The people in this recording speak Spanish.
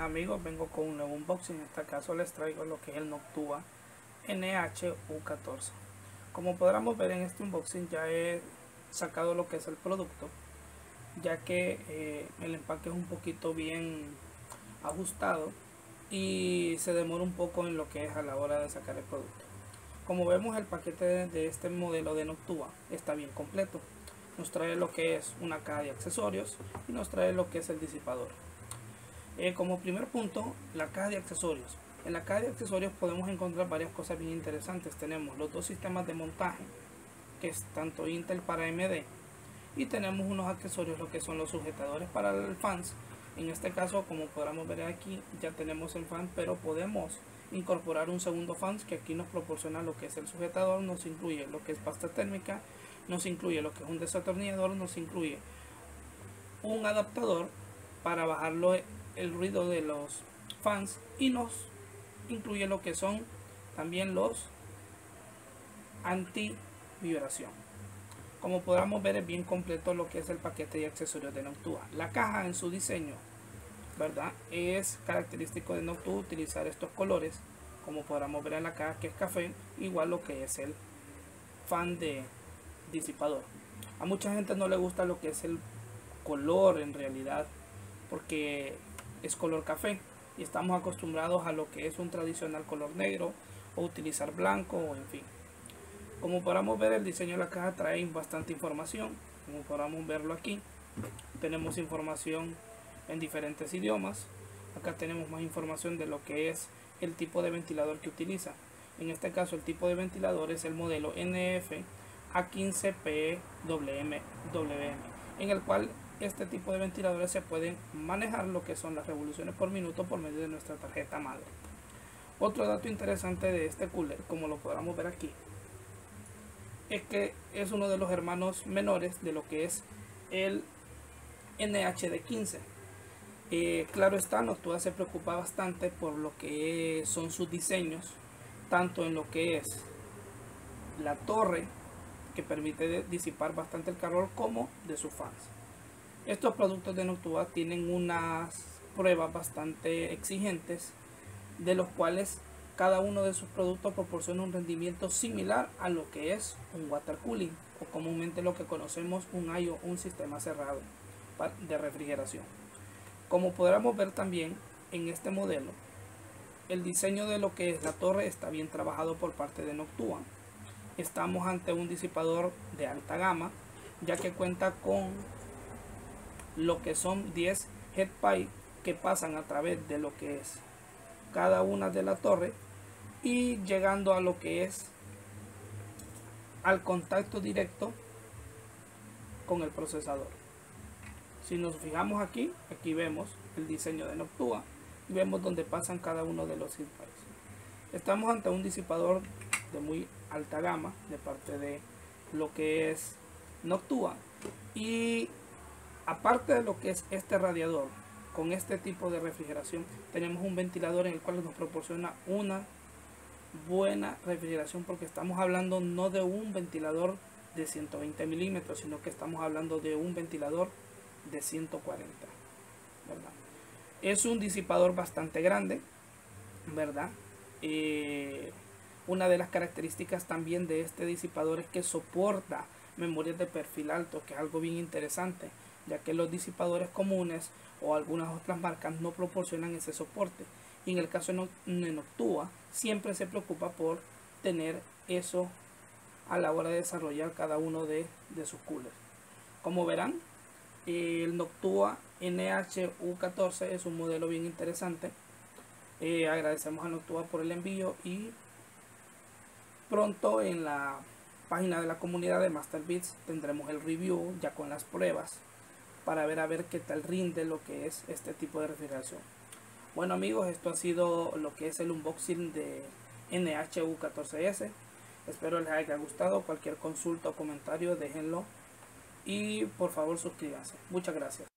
amigos, vengo con un nuevo unboxing. En este caso les traigo lo que es el Noctua NH-U14. Como podremos ver en este unboxing ya he sacado lo que es el producto, ya que el empaque es un poquito bien ajustado y se demora un poco en lo que es a la hora de sacar el producto. Como vemos, el paquete de este modelo de Noctua está bien completo. Nos trae lo que es una caja de accesorios y nos trae lo que es el disipador. Como primer punto, la caja de accesorios. En la caja de accesorios podemos encontrar varias cosas bien interesantes. Tenemos los dos sistemas de montaje, que es tanto Intel para AMD, y tenemos unos accesorios, lo que son los sujetadores para el fans. En este caso, como podremos ver aquí, ya tenemos el fan, pero podemos incorporar un segundo fans que aquí nos proporciona lo que es el sujetador, nos incluye lo que es pasta térmica, nos incluye lo que es un desatornillador, nos incluye un adaptador para bajarlo el ruido de los fans y nos incluye lo que son también los anti vibración. Como podamos ver, es bien completo lo que es el paquete de accesorios de Noctua. La caja en su diseño, ¿verdad? Es característico de Noctua utilizar estos colores, como podamos ver en la caja, que es café, igual lo que es el fan de disipador. A mucha gente no le gusta lo que es el color en realidad, porque es color café y estamos acostumbrados a lo que es un tradicional color negro o utilizar blanco, o en fin. Como podamos ver, el diseño de la caja trae bastante información. Como podamos verlo aquí, tenemos información en diferentes idiomas. Acá tenemos más información de lo que es el tipo de ventilador que utiliza. En este caso, el tipo de ventilador es el modelo NF A15PWM, en el cual este tipo de ventiladores se pueden manejar lo que son las revoluciones por minuto por medio de nuestra tarjeta madre. Otro dato interesante de este cooler, como lo podamos ver aquí, es que es uno de los hermanos menores de lo que es el NHD15. Claro está, Noctua se preocupa bastante por lo que son sus diseños, tanto en lo que es la torre, que permite disipar bastante el calor, como de sus fans. Estos productos de Noctua tienen unas pruebas bastante exigentes, de los cuales cada uno de sus productos proporciona un rendimiento similar a lo que es un water cooling, o comúnmente lo que conocemos un IO, un sistema cerrado de refrigeración. Como podremos ver también en este modelo, el diseño de lo que es la torre está bien trabajado por parte de Noctua. Estamos ante un disipador de alta gama, ya que cuenta con lo que son 10 head pipe que pasan a través de lo que es cada una de la torre y llegando a lo que es al contacto directo con el procesador. Si nos fijamos aquí vemos el diseño de Noctua y vemos donde pasan cada uno de los head pipes. Estamos ante un disipador de muy alta gama de parte de lo que es Noctua, y aparte de lo que es este radiador con este tipo de refrigeración, tenemos un ventilador en el cual nos proporciona una buena refrigeración, porque estamos hablando no de un ventilador de 120 milímetros, sino que estamos hablando de un ventilador de 140, ¿verdad? Es un disipador bastante grande, ¿verdad? Una de las características también de este disipador es que soporta memorias de perfil alto, que es algo bien interesante, ya que los disipadores comunes o algunas otras marcas no proporcionan ese soporte, y en el caso de Noctua siempre se preocupa por tener eso a la hora de desarrollar cada uno de sus coolers. Como verán, el Noctua NH-U14 es un modelo bien interesante. Agradecemos a Noctua por el envío, y pronto en la página de la comunidad de MasterBits tendremos el review ya con las pruebas para ver qué tal rinde lo que es este tipo de refrigeración. Bueno amigos, esto ha sido lo que es el unboxing de NH-U14S. Espero les haya gustado. Cualquier consulta o comentario déjenlo, y por favor suscríbanse. Muchas gracias.